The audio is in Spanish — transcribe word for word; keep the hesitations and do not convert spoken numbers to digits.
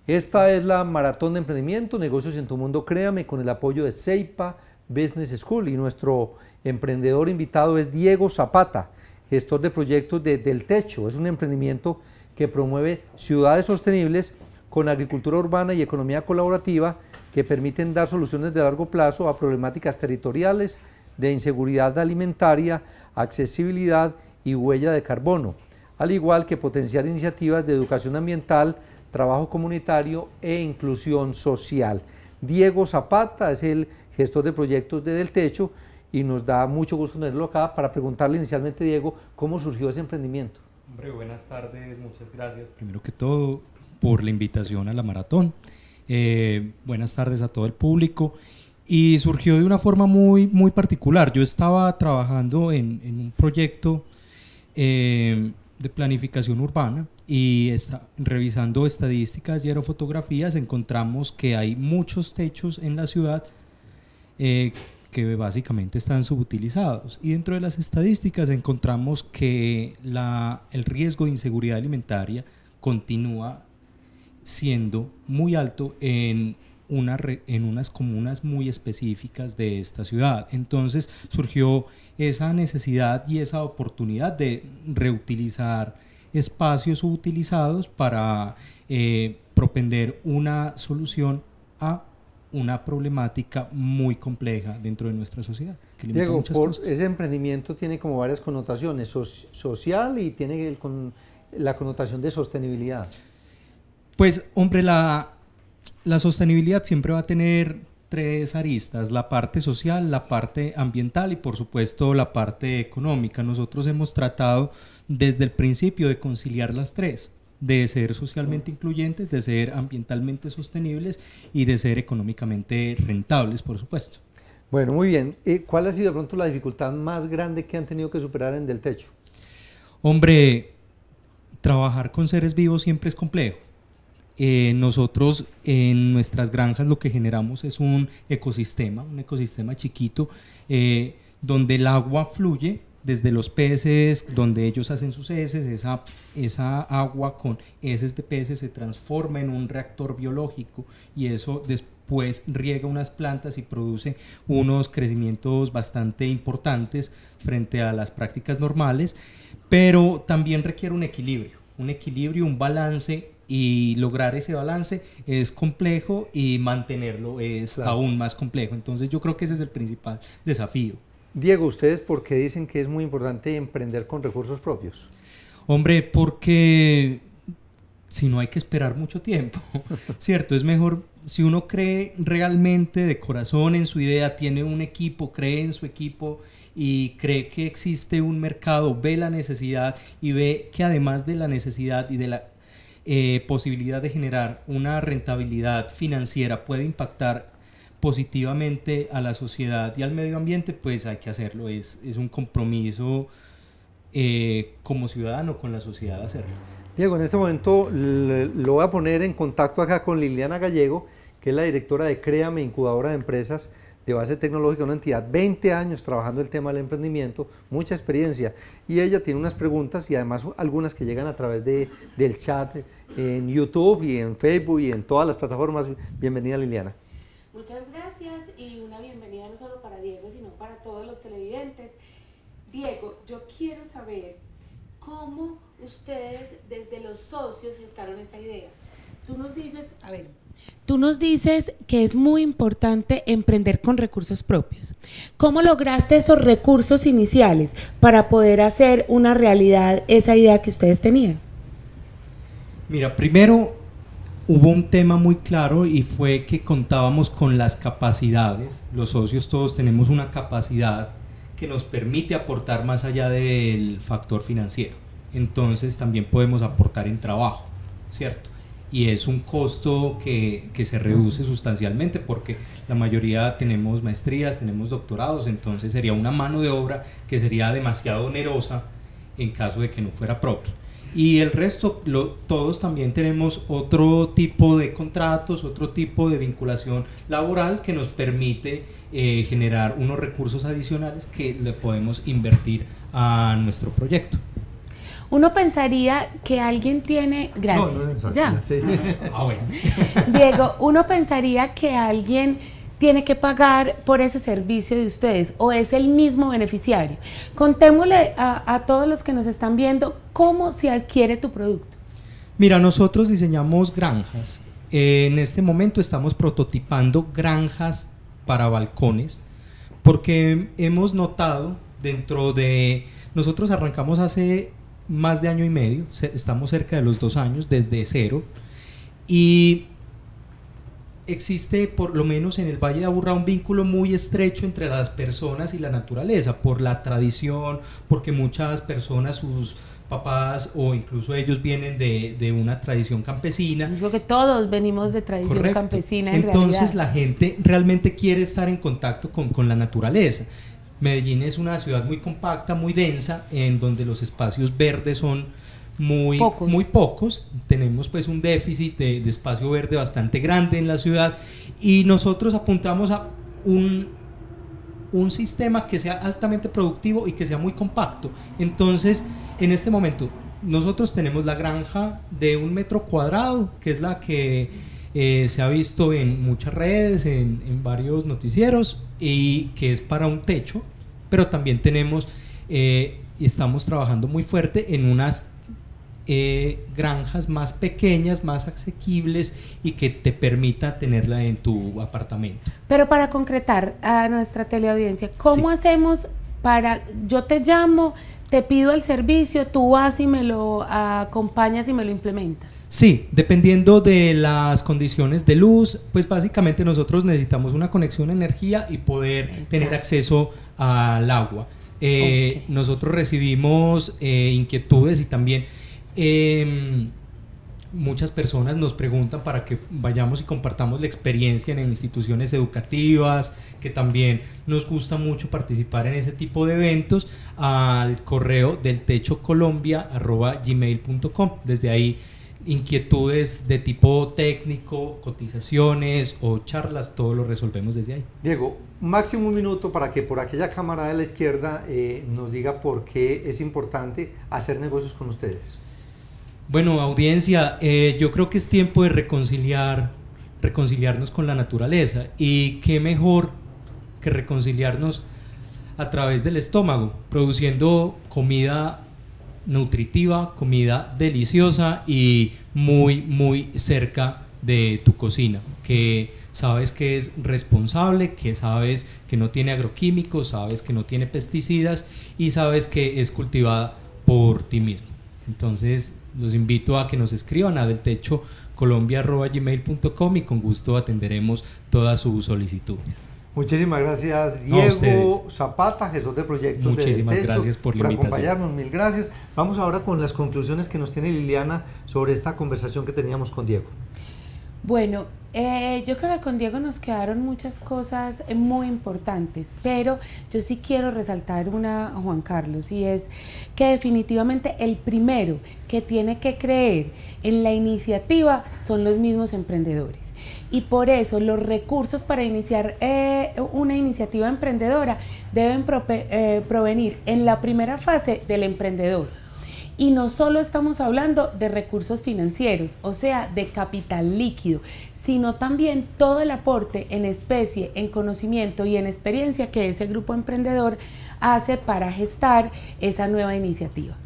Esta es la Maratón de Emprendimiento, Negocios en tu Mundo, créame, con el apoyo de Ceipa Business School, y nuestro emprendedor invitado es Diego Zapata, gestor de proyectos de Del Techo. Es un emprendimiento que promueve ciudades sostenibles con agricultura urbana y economía colaborativa que permiten dar soluciones de largo plazo a problemáticas territoriales de inseguridad alimentaria, accesibilidad y huella de carbono, al igual que potenciar iniciativas de educación ambiental, trabajo comunitario e inclusión social. Diego Zapata es el gestor de proyectos de Del Techo y nos da mucho gusto tenerlo acá para preguntarle inicialmente, Diego, ¿cómo surgió ese emprendimiento? Hombre, buenas tardes, muchas gracias primero que todo por la invitación a la maratón. Eh, buenas tardes a todo el público. Y surgió de una forma muy, muy particular. Yo estaba trabajando en, en un proyecto eh, de planificación urbana y está, revisando estadísticas y aerofotografías encontramos que hay muchos techos en la ciudad eh, que básicamente están subutilizados, y dentro de las estadísticas encontramos que la, el riesgo de inseguridad alimentaria continúa siendo muy alto en, una, en unas comunas muy específicas de esta ciudad. Entonces surgió esa necesidad y esa oportunidad de reutilizar espacios subutilizados para eh, propender una solución a una problemática muy compleja dentro de nuestra sociedad. Que Diego, por ese emprendimiento tiene como varias connotaciones, so social y tiene el con, la connotación de sostenibilidad. Pues, hombre, la, la sostenibilidad siempre va a tener tres aristas: la parte social, la parte ambiental y, por supuesto, la parte económica. Nosotros hemos tratado desde el principio de conciliar las tres, de ser socialmente incluyentes, de ser ambientalmente sostenibles y de ser económicamente rentables, por supuesto. Bueno, muy bien. ¿Cuál ha sido de pronto la dificultad más grande que han tenido que superar en Del Techo? Hombre, trabajar con seres vivos siempre es complejo. Eh, nosotros en nuestras granjas lo que generamos es un ecosistema, un ecosistema chiquito, eh, donde el agua fluye desde los peces, donde ellos hacen sus heces. Esa, esa agua con heces de peces se transforma en un reactor biológico y eso después riega unas plantas y produce unos crecimientos bastante importantes frente a las prácticas normales, pero también requiere un equilibrio, un equilibrio, un balance, y lograr ese balance es complejo y mantenerlo es claro. aún más complejo. Entonces yo creo que ese es el principal desafío. Diego, ¿ustedes por qué dicen que es muy importante emprender con recursos propios? Hombre, porque si no hay que esperar mucho tiempo, ¿cierto? Es mejor, si uno cree realmente de corazón en su idea, tiene un equipo, cree en su equipo y cree que existe un mercado, ve la necesidad y ve que además de la necesidad y de la eh, posibilidad de generar una rentabilidad financiera puede impactar positivamente a la sociedad y al medio ambiente, pues hay que hacerlo. Es, es un compromiso eh, como ciudadano con la sociedad hacerlo. Diego, en este momento le, lo voy a poner en contacto acá con Liliana Gallego, que es la directora de Créame, incubadora de empresas de base tecnológica, una entidad, veinte años trabajando el tema del emprendimiento, mucha experiencia, y ella tiene unas preguntas y además algunas que llegan a través de, del chat en YouTube y en Facebook y en todas las plataformas. Bienvenida, Liliana. Muchas gracias y una bienvenida no solo para Diego, sino para todos los televidentes. Diego, yo quiero saber cómo ustedes desde los socios gestaron esa idea. Tú nos dices, a ver, tú nos dices que es muy importante emprender con recursos propios. ¿Cómo lograste esos recursos iniciales para poder hacer una realidad esa idea que ustedes tenían? Mira, primero hubo un tema muy claro y fue que contábamos con las capacidades. Los socios todos tenemos una capacidad que nos permite aportar más allá del factor financiero. Entonces también podemos aportar en trabajo, ¿cierto? Y es un costo que, que se reduce sustancialmente porque la mayoría tenemos maestrías, tenemos doctorados, entonces sería una mano de obra que sería demasiado onerosa en caso de que no fuera propia. Y el resto, lo, todos también tenemos otro tipo de contratos, otro tipo de vinculación laboral que nos permite eh, generar unos recursos adicionales que le podemos invertir a nuestro proyecto. Uno pensaría que alguien tiene, gracias, no, no es ya. Sí. Ah, bueno. Diego, uno pensaría que alguien tiene que pagar por ese servicio de ustedes o es el mismo beneficiario. Contémosle a, a todos los que nos están viendo cómo se adquiere tu producto. Mira, nosotros diseñamos granjas. Eh, en este momento estamos prototipando granjas para balcones porque hemos notado dentro de... Nosotros arrancamos hace más de año y medio, estamos cerca de los dos años desde cero y existe por lo menos en el Valle de Aburrá un vínculo muy estrecho entre las personas y la naturaleza por la tradición, porque muchas personas, sus papás o incluso ellos vienen de, de una tradición campesina. Yo creo que todos venimos de tradición Correcto. campesina en Entonces realidad. La gente realmente quiere estar en contacto con, con la naturaleza. Medellín es una ciudad muy compacta, muy densa, en donde los espacios verdes son muy pocos. muy pocos. Tenemos pues un déficit de, de espacio verde bastante grande en la ciudad y nosotros apuntamos a un, un sistema que sea altamente productivo y que sea muy compacto. Entonces, en este momento, nosotros tenemos la granja de un metro cuadrado, que es la que eh, se ha visto en muchas redes, en, en varios noticieros, y que es para un techo, pero también tenemos eh, y estamos trabajando muy fuerte en unas eh, granjas más pequeñas, más asequibles y que te permita tenerla en tu apartamento. Pero para concretar a nuestra teleaudiencia, ¿cómo Sí. hacemos para, yo te llamo, te pido el servicio, tú vas y me lo acompañas y me lo implementas? Sí, dependiendo de las condiciones de luz, pues básicamente nosotros necesitamos una conexión a energía y poder Exacto. tener acceso al agua. Eh, okay. Nosotros recibimos eh, inquietudes y también eh, muchas personas nos preguntan para que vayamos y compartamos la experiencia en instituciones educativas, que también nos gusta mucho participar en ese tipo de eventos, al correo del techo colombia arroba gmail punto com. Desde ahí inquietudes de tipo técnico, cotizaciones o charlas, todo lo resolvemos desde ahí. Diego, máximo un minuto para que por aquella cámara de la izquierda eh, nos diga por qué es importante hacer negocios con ustedes. Bueno, audiencia, eh, yo creo que es tiempo de reconciliar, reconciliarnos con la naturaleza, y qué mejor que reconciliarnos a través del estómago, produciendo comida nutritiva, comida deliciosa y muy muy cerca de tu cocina, que sabes que es responsable, que sabes que no tiene agroquímicos, sabes que no tiene pesticidas y sabes que es cultivada por ti mismo. Entonces los invito a que nos escriban a del techo colombia arroba gmail punto com y con gusto atenderemos todas sus solicitudes. Muchísimas gracias, Diego Zapata, gestor de proyectos de Muchísimas Techo, gracias por la por invitación. acompañarnos, mil gracias. Vamos ahora con las conclusiones que nos tiene Liliana sobre esta conversación que teníamos con Diego. Bueno, eh, yo creo que con Diego nos quedaron muchas cosas muy importantes, pero yo sí quiero resaltar una, Juan Carlos, y es que definitivamente el primero que tiene que creer en la iniciativa son los mismos emprendedores. Y por eso los recursos para iniciar eh, una iniciativa emprendedora deben prope, eh, provenir en la primera fase del emprendedor. Y no solo estamos hablando de recursos financieros, o sea, de capital líquido, sino también todo el aporte en especie, en conocimiento y en experiencia que ese grupo emprendedor hace para gestar esa nueva iniciativa.